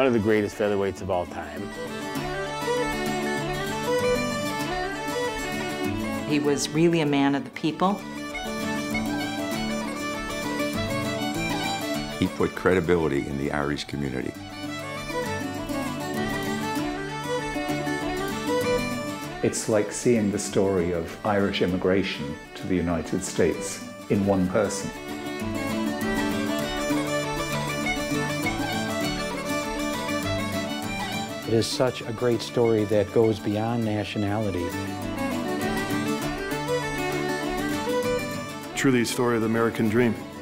one of the greatest featherweights of all time. He was really a man of the people. He put credibility in the Irish community. It's like seeing the story of Irish immigration to the United States in one person. It is such a great story that goes beyond nationality. Truly a story of the American dream.